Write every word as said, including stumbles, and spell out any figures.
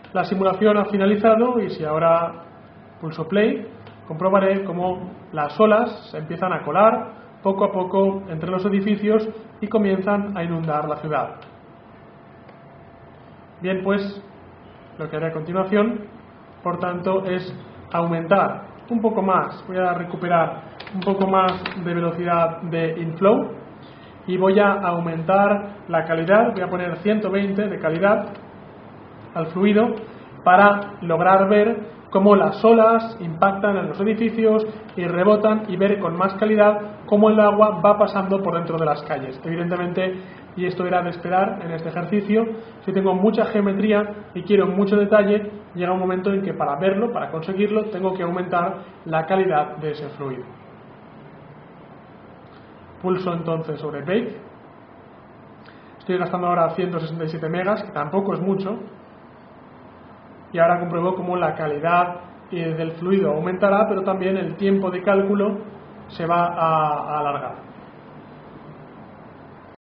La simulación ha finalizado y si ahora pulso play, comprobaré cómo las olas se empiezan a colar poco a poco entre los edificios y comienzan a inundar la ciudad. Bien, pues lo que haré a continuación, por tanto, es aumentar un poco más, voy a recuperar un poco más de velocidad de inflow y voy a aumentar la calidad, voy a poner ciento veinte de calidad al fluido para lograr ver cómo las olas impactan en los edificios y rebotan y ver con más calidad cómo el agua va pasando por dentro de las calles. Evidentemente, y esto era de esperar en este ejercicio, si tengo mucha geometría y quiero mucho detalle, llega un momento en que para verlo, para conseguirlo, tengo que aumentar la calidad de ese fluido. Pulso entonces sobre Bake. Estoy gastando ahora ciento sesenta y siete megas, que tampoco es mucho. Y ahora compruebo cómo la calidad del fluido aumentará, pero también el tiempo de cálculo se va a alargar.